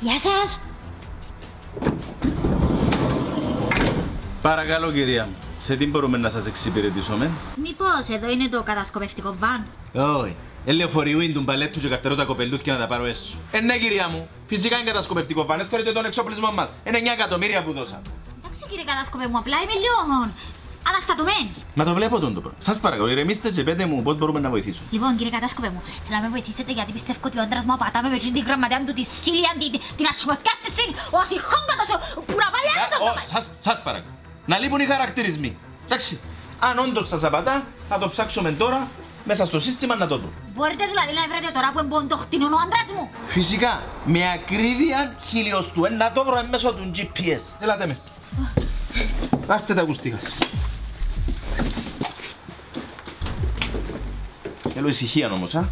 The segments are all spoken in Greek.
Γεια σας. Παρακαλώ κυρία μου, σε τι μπορούμε να σας εξυπηρετήσουμε? Μήπως εδώ είναι το κατασκοπευτικό βαν? Όχι. Ελεοφοριού είναι του μπαλέτου και καυτερώ τα κοπελούθια να τα πάρω έσω. Ναι κυρία μου, φυσικά είναι κατασκοπευτικό βαν, θέλετε τον εξοπλισμό μας. Είναι 9 εκατομμύρια που δώσαμε. Εντάξει κύριε κατασκοπέ μου, απλά είμαι λίγο αναστατωμένη. Μα το βλέπω τον το. Σας παρακαλώ, ηρεμήστε και πέτε μου πώς μπορούμε να βοηθήσουμε. Λοιπόν κύριε κατασκοπέ μου, θέλω να με βοηθήσετε γιατί πιστεύω ότι ο άντρας μου απατάμε με την γραμματέα του, τη Σίλια, την ασχημωθιά της, ο ασυχόγκατος, που να πάει άντως. Σας παρακαλώ. Να λείπουν οι χαρακτηρισμοί. Εντάξει, αν όντως σας απατά, θα το ψάξουμε τώρα μέσα στο σύστημα να το δούμε. Μπορείτε δηλαδή να βρείτε τώρα που εμπον το χτινόν ο άντρας μου? Φυσικά, με ακρίβεια χιλιοστού, να το βρω μέσω του GPS. Έλατε μέσα. Άφτε τα ακουστικά σας. Θέλω ησυχία όμως, α.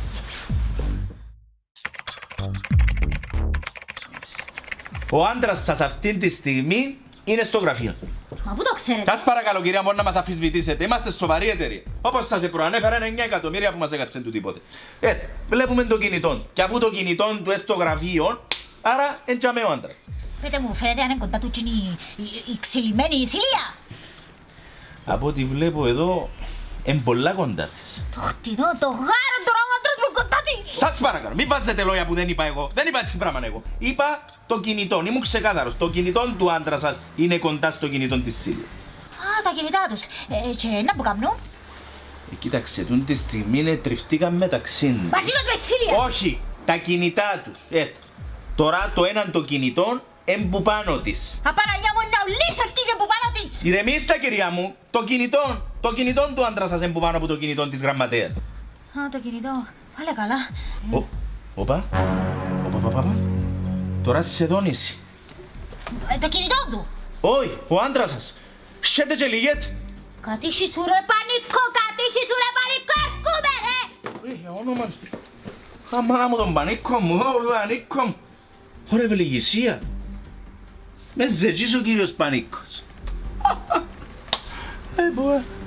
Ο άντρας σας αυτή τη στιγμή είναι στο γραφείο. Μα πού το ξέρετε? Σας παρακαλώ κυρία μου να μας αμφισβητήσετε. Είμαστε σοβαρή εταιρεία. Όπως σας προανέφερα είναι 9 εκατομμύρια που μας έκατσαν του τίποτε. Βλέπουμε το κινητό. Και αφού το κινητό του είναι στο γραφείο, άρα εντιαμέ ο άντρας. Πείτε μου, φαίνεται αν είναι κοντά του η ξυλιμένη η Σίλια. Από ό,τι βλέπω εδώ, είναι πολλά κοντά της. Το χτινό, το γάρο, τώρα ο άντρας μου κοντά της. Σας παρακαλώ, μην βάζετε λόγια που δεν είπα εγώ. Δεν είπα έτσι πράγμα εγώ. Είπα το κινητό, ήμουν ξεκάθαρος. Το κινητό του άντρα σας είναι κοντά στο κινητό της Σίλια. Α, τα κινητά τους. Και να που κάνουν? Κοίταξε, τούτη τη στιγμή είναι τριφτήκαν μεταξύ τους. Μπατζίνος με Σίλια. Όχι, τα κινητά τους. Τώρα το έναν το κινητό είναι που πάνω της. Απαναγιά μου να ουλείς αυτή είναι που πάνω της. Ηρεμήστε κυρία μου, το κινητό του άντρα σας είναι που πάνω από το κινητό της γραμματέας. Α, το κινητό. Πάλε καλά. Όπα. Τώρα σε δόνηση. Το κινητό του. Όχι, ο άντρας σας. Σέτε και λιγέτ. Κατήχει σου ρε πανικό, έρχομαι ρε. Για όνομα του. Αμά μου τον πανίκο μου, πανίκο μου. Ωραία ευληγησία. Με ζετζής ο κύριος Πανίκος. Boa.